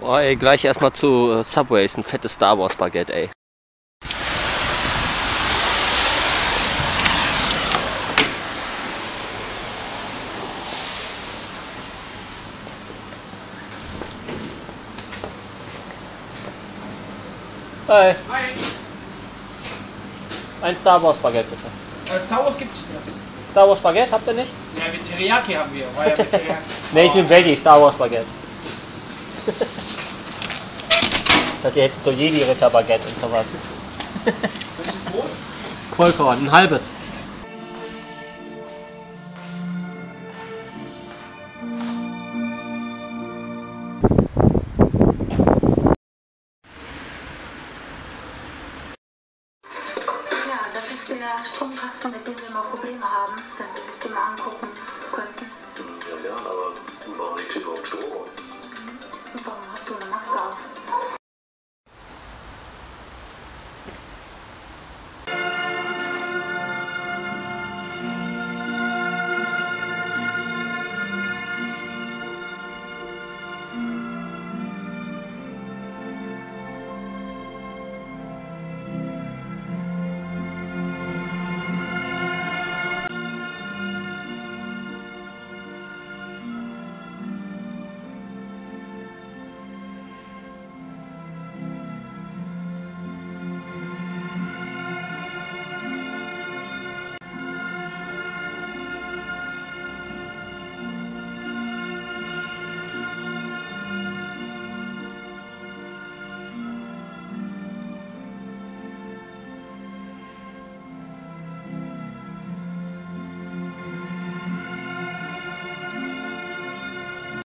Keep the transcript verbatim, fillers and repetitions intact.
Oh, ey, gleich erstmal zu äh, Subway, ist ein fettes Star Wars Baguette, ey. Hi. Hi. Ein Star Wars Baguette bitte. Äh, Star Wars gibt's hier. Star Wars Baguette habt ihr nicht? Ja, mit Teriyaki haben wir. War ja mit Teriyaki. Ne, ich nehm Veggie, Star Wars Baguette. Ich dachte, ihr hättet so Jedi-Ritter Baguette und sowas. Welches Brot? Vollkorn, ein halbes. Ja, das ist der Stromkasten, mit dem wir mal Probleme haben, wenn Sie sich den mal angucken könnten. Ja, ja, aber warum liegt hier überhaupt Strom? Warum hast du eine Maske auf?